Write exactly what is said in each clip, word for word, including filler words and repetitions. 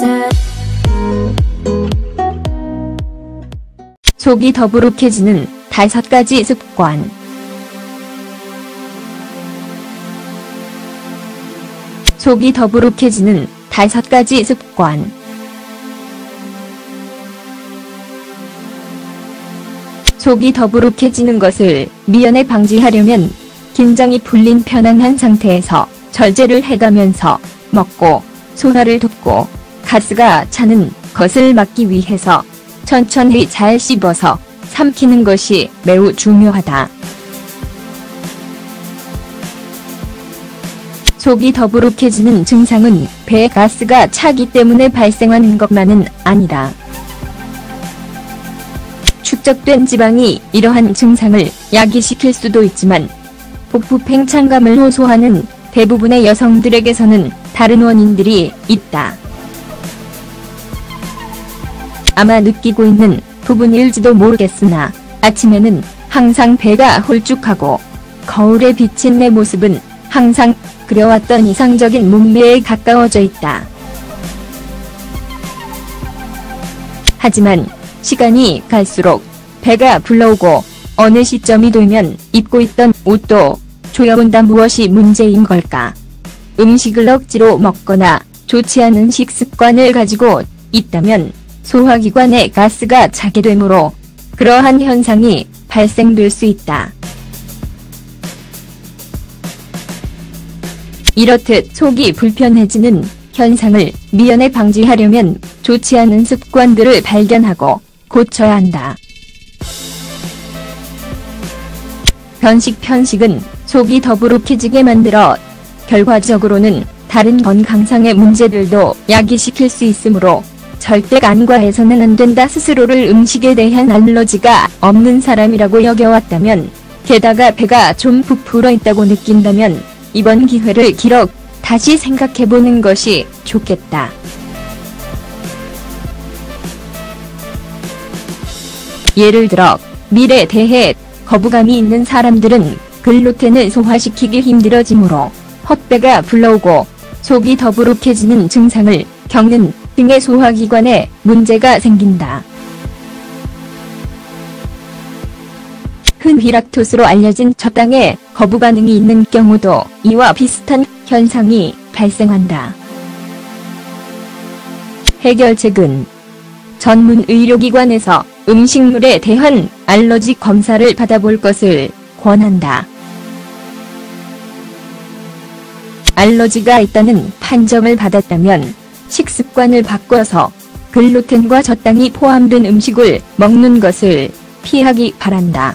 속이 더부룩해지는 다섯 가지 습관. 속이 더부룩해지는 다섯 가지 습관. 속이 더부룩해지는 것을 미연에 방지하려면 긴장이 풀린 편안한 상태에서 절제를 해가면서 먹고 소화를 돕고 가스가 차는 것을 막기 위해서 천천히 잘 씹어서 삼키는 것이 매우 중요하다. 속이 더부룩해지는 증상은 배에 가스가 차기 때문에 발생하는 것만은 아니다. 축적된 지방이 이러한 증상을 야기시킬 수도 있지만 복부 팽창감을 호소하는 대부분의 여성들에게서는 다른 원인들이 있다. 아마 느끼고 있는 부분일지도 모르겠으나 아침에는 항상 배가 홀쭉하고 거울에 비친 내 모습은 항상 그려왔던 이상적인 몸매에 가까워져 있다. 하지만 시간이 갈수록 배가 불러오고 어느 시점이 되면 입고 있던 옷도 조여본다. 무엇이 문제인 걸까? 음식을 억지로 먹거나 좋지 않은 식습관을 가지고 있다면 소화기관에 가스가 차게 되므로 그러한 현상이 발생될 수 있다. 이렇듯 속이 불편해지는 현상을 미연에 방지하려면 좋지 않은 습관들을 발견하고 고쳐야 한다. 편식 편식은 속이 더부룩해지게 만들어 결과적으로는 다른 건강상의 문제들도 야기시킬 수 있으므로 절대 간과해서는 안 된다. 스스로를 음식에 대한 알러지가 없는 사람이라고 여겨왔다면, 게다가 배가 좀 부풀어 있다고 느낀다면 이번 기회를 기록 다시 생각해보는 것이 좋겠다. 예를 들어 밀에 대해 거부감이 있는 사람들은 글루텐을 소화시키기 힘들어지므로 헛배가 불러오고 속이 더부룩해지는 증상을 겪는 등의 소화기관에 문제가 생긴다. 흔히 락토스로 알려진 젖당에 거부 반응이 있는 경우도 이와 비슷한 현상이 발생한다. 해결책은 전문 의료기관에서 음식물에 대한 알러지 검사를 받아볼 것을 권한다. 알러지가 있다는 판정을 받았다면 식습관을 바꿔서 글루텐과 젖당이 포함된 음식을 먹는 것을 피하기 바란다.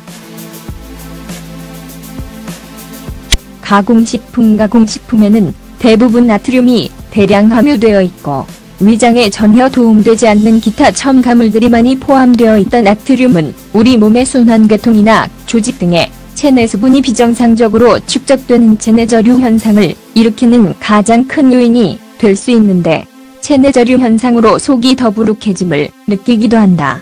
가공식품 가공식품에는 대부분 나트륨이 대량 함유되어 있고 위장에 전혀 도움되지 않는 기타 첨가물들이 많이 포함되어 있다. 나트륨은 우리 몸의 순환계통이나 조직 등의 체내 수분이 비정상적으로 축적되는 체내저류 현상을 일으키는 가장 큰 요인이 될 수 있는데, 체내저류 현상으로 속이 더부룩해짐을 느끼기도 한다.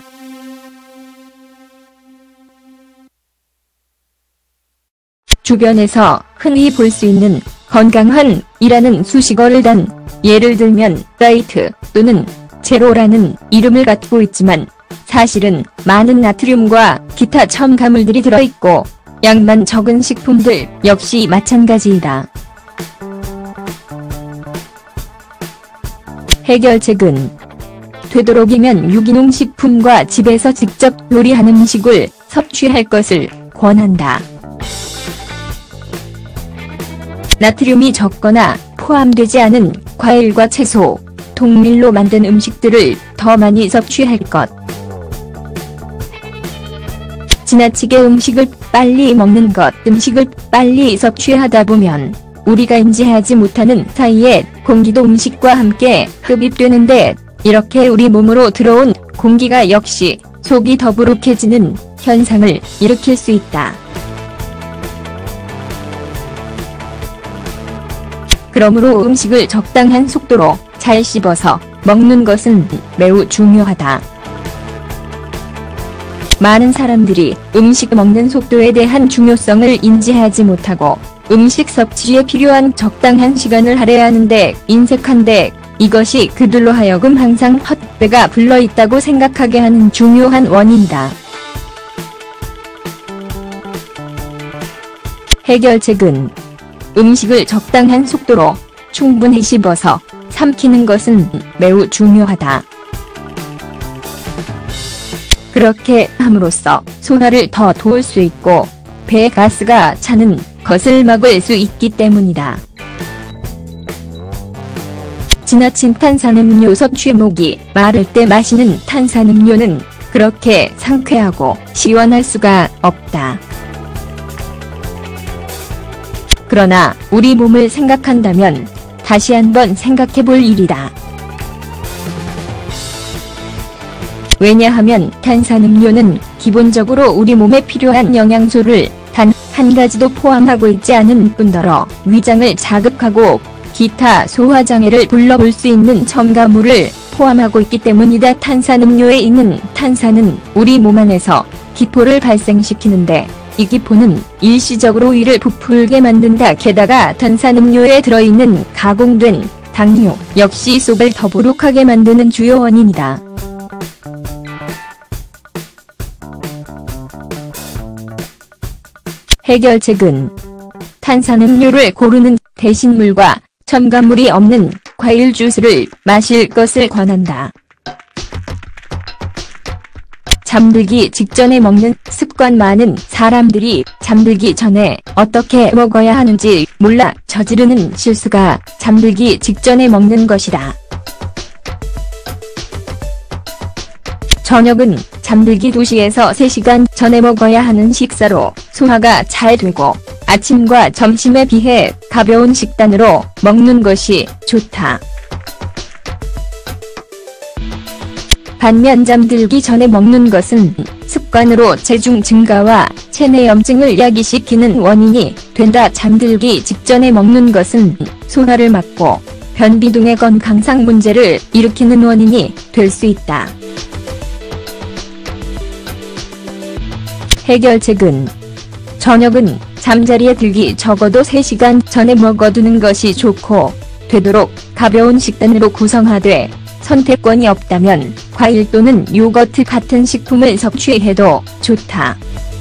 주변에서 흔히 볼 수 있는 건강한 이라는 수식어를 단 예를 들면 다이트 또는 제로라는 이름을 갖고 있지만 사실은 많은 나트륨과 기타 첨가물들이 들어있고 양만 적은 식품들 역시 마찬가지이다. 해결책은 되도록이면 유기농 식품과 집에서 직접 요리한 음식을 섭취할 것을 권한다. 나트륨이 적거나 포함되지 않은 과일과 채소, 동밀로 만든 음식들을 더 많이 섭취할 것. 지나치게 음식을 빨리 먹는 것. 음식을 빨리 섭취하다 보면 우리가 인지하지 못하는 사이에 공기도 음식과 함께 흡입되는데, 이렇게 우리 몸으로 들어온 공기가 역시 속이 더부룩해지는 현상을 일으킬 수 있다. 그러므로 음식을 적당한 속도로 잘 씹어서 먹는 것은 매우 중요하다. 많은 사람들이 음식 먹는 속도에 대한 중요성을 인지하지 못하고 음식 섭취에 필요한 적당한 시간을 할애하는데 인색한데, 이것이 그들로 하여금 항상 헛배가 불러있다고 생각하게 하는 중요한 원인이다. 해결책은 음식을 적당한 속도로 충분히 씹어서 삼키는 것은 매우 중요하다. 그렇게 함으로써 소화를 더 도울 수 있고 배에 가스가 차는 것을 막을 수 있기 때문이다. 지나친 탄산음료 섭취 목이 마를 때 마시는 탄산음료는 그렇게 상쾌하고 시원할 수가 없다. 그러나 우리 몸을 생각한다면 다시 한번 생각해볼 일이다. 왜냐하면 탄산음료는 기본적으로 우리 몸에 필요한 영양소를 단 한 가지도 포함하고 있지 않은 뿐더러 위장을 자극하고 기타 소화장애를 불러올 수 있는 첨가물을 포함하고 있기 때문이다. 탄산음료에 있는 탄산은 우리 몸 안에서 기포를 발생시키는데 이 기포는 일시적으로 위를 부풀게 만든다. 게다가 탄산음료에 들어있는 가공된 당류 역시 속을 더부룩하게 만드는 주요 원인이다. 해결책은 탄산음료를 고르는 대신 물과 첨가물이 없는 과일 주스를 마실 것을 권한다. 잠들기 직전에 먹는 습관. 많은 사람들이 잠들기 전에 어떻게 먹어야 하는지 몰라 저지르는 실수가 잠들기 직전에 먹는 것이다. 저녁은 잠들기 두 시에서 세 시간 전에 먹어야 하는 식사로 소화가 잘 되고 아침과 점심에 비해 가벼운 식단으로 먹는 것이 좋다. 반면 잠들기 전에 먹는 것은 습관으로 체중 증가와 체내염증을 야기시키는 원인이 된다. 잠들기 직전에 먹는 것은 소화를 막고 변비 등의 건강상 문제를 일으키는 원인이 될 수 있다. 해결책은 저녁은 잠자리에 들기 적어도 세 시간 전에 먹어두는 것이 좋고 되도록 가벼운 식단으로 구성하되 선택권이 없다면 과일 또는 요거트 같은 식품을 섭취해도 좋다.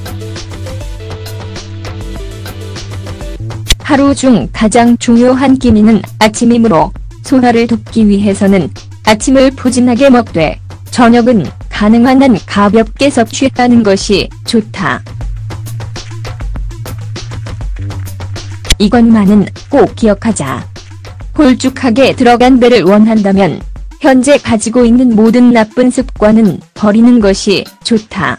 하루 중 가장 중요한 끼니는 아침이므로 소화를 돕기 위해서는 아침을 푸짐하게 먹되 저녁은 가능한 한 가볍게 섭취하는 것이 좋다. 이것만은 꼭 기억하자. 홀쭉하게 들어간 배를 원한다면 현재 가지고 있는 모든 나쁜 습관은 버리는 것이 좋다.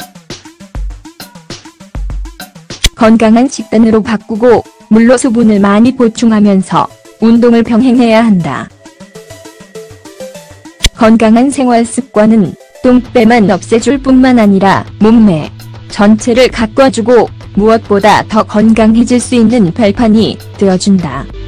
건강한 식단으로 바꾸고 물로 수분을 많이 보충하면서 운동을 병행해야 한다. 건강한 생활 습관은 똥배만 없애줄 뿐만 아니라 몸매 전체를 가꿔주고 무엇보다 더 건강해질 수 있는 발판이 되어준다.